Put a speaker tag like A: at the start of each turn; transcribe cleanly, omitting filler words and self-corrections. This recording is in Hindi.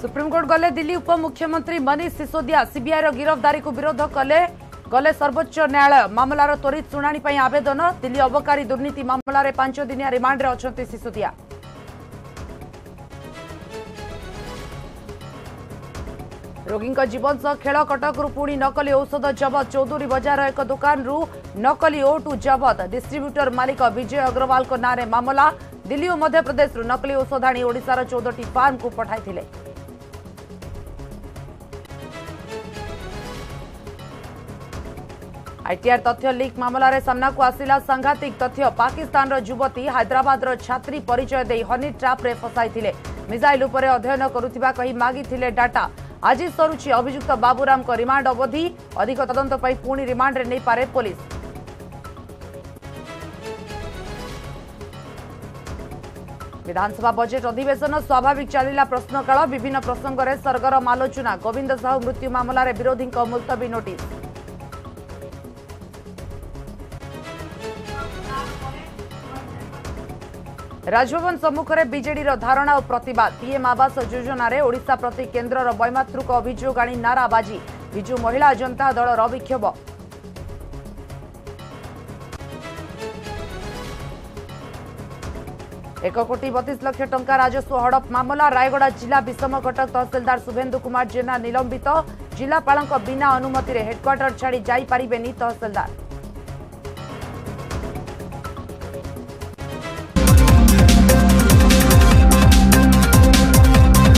A: सुप्रीमकोर्ट गले दिल्ली उपमुख्यमंत्री मनीष सिसोदिया सीबीआई गिरफ्तारी को विरोध कले गले सर्वोच्च न्यायालय मामलार त्वरित शुणाणी पर आवेदन दिल्ली अबकारी दुर्नीति मामलार 5 दिनिया रिमांड अच्छा सिसोदिया। रोगी जीवन सह खेल कटकू पुणी नकली औषध जबत चौधुरी बजार एक दुकान नकली O2 जबत डिस्ट्रीब्यूटर मालिक विजय अग्रवाल को नारे मामला दिल्ली और मध्य प्रदेश नकली औषध आनी ओडिशार 14टी फार्म को पठाई। आईटीआर तथ्य लीक मामलार सामना को आसिला सांघातिक तथ्य पाकिस्तान युवती हैदराबाद छात्री परिचय दे हनी ट्राप रे फसाई मिसाइल उपरे अध्ययन करुथिबा कही मागिथिले डाटा। आज सरुची अभियुक्त बाबूराम को रिमांड अवधि अधिक तदंत पई पुणी रिमांड रे नै पारे पुलिस। विधानसभा बजेट अधिवेशन स्वाभाविक चलिला प्रश्नकाल विभिन्न प्रसंग में सरगरम आलोचना गोविंद साहू मृत्यु मामलार विरोधी मुलतवी नोटिस। राजभवन सम्मुखें बीजेडी धारणा और प्रतिवाद पीएम आवास योजना रे ओडिशा प्रति केन्द्रर वैमातृक अभियोग आनी नाराबाजी विजु महिला जनता दलर विक्षोभ। 1,32,00,000 टंका राजस्व हड़प मामला रायगड़ा जिला विषमकटक तहसिलदार शुभेन्दु कुमार जेना निलंबित जिलापाल बिना अनुमति हेडक्वार्टर छाड़ी जाई पारिबेनी तहसिलदार।